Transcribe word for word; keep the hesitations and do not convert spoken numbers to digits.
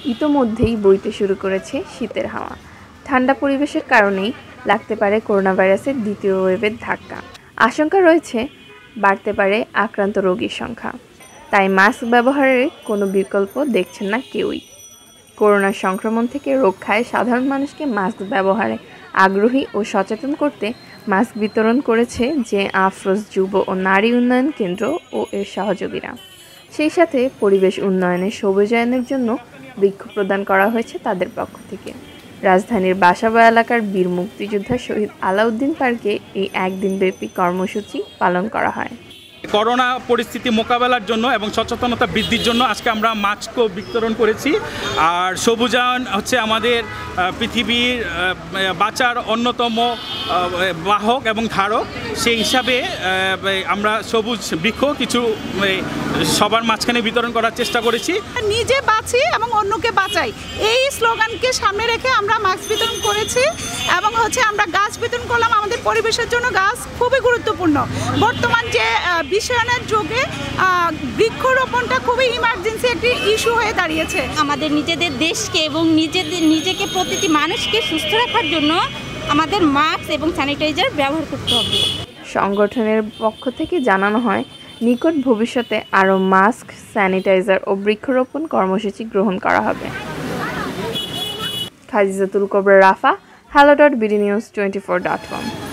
ইতোমধ্যেই বইতে শুরু করেছে শীতের হাওয়া। ঠান্ডা পরিবেশের কারণেই লাগতে পারে করোনা ভাইরাসের দ্বিতীয় ওয়েভের ধাক্কা। আশঙ্কা রয়েছে বাড়তে পারে আক্রান্ত রোগীর সংখ্যা। তাই মাস্ক ব্যবহারের কোনো বিকল্প দেখছেন না কেউই। করোনা সংক্রমণ থেকে রক্ষায় সাধারণ মানুষকে মাস্ক ব্যবহারে আগ্রহী ও সচেতন করতে মাস্ক বিতরণ করেছে জে আফরোজ যুব ও নারী উন্নয়ন কেন্দ্র ও এর সহযোগীরা। সেই সাথে পরিবেশ উন্নয়নে সবুজায়নের জন্য বৃক্ষ প্রদান করা হয়েছে তাদের পক্ষ থেকে। রাজধানীর বাসাবো এলাকার বীর মুক্তিযোদ্ধা শহীদ আলাউদ্দিন পার্কে এই একদিনব্যাপী কর্মসূচি পালন করা হয়। করোনা পরিস্থিতি মোকাবেলার জন্য এবং সচেতনতা বৃদ্ধির জন্য আজকে আমরা মাস্ক বিতরণ করেছি। আর সবুজায়ন হচ্ছে আমাদের পৃথিবীর বাঁচার অন্যতম বাহক এবং ধারক। সেই হিসাবে আমরা সবুজ বৃক্ষ কিছু সবার মাঝখানে বিতরণ করার চেষ্টা করেছি। নিজে বাঁচি এবং অন্যকে বাঁচাই, এই স্লোগানকে সামনে রেখে আমরা মাস্ক বিতরণ করেছি এবং হচ্ছে আমরা গাছ বিতরণ করলাম। আমাদের পরিবেশের জন্য গাছ খুবই গুরুত্বপূর্ণ। বর্তমান যে বিশ্বায়নের যুগে বৃক্ষরোপণটা খুবই ইমার্জেন্সি একটি ইস্যু হয়ে দাঁড়িয়েছে। আমাদের নিজেদের দেশকে এবং নিজেদের নিজেকে প্রতিটি মানুষকে সুস্থ রাখার জন্য আমাদের মাস্ক এবং স্যানিটাইজার ব্যবহার করতে হবে। সংগঠনের পক্ষ থেকে জানানো হয়, নিকট ভবিষ্যতে আরও মাস্ক, স্যানিটাইজার ও বৃক্ষরোপণ কর্মসূচি গ্রহণ করা হবে। Khadijatul Kobra Rafa, hello dot BD news twenty four dot কম।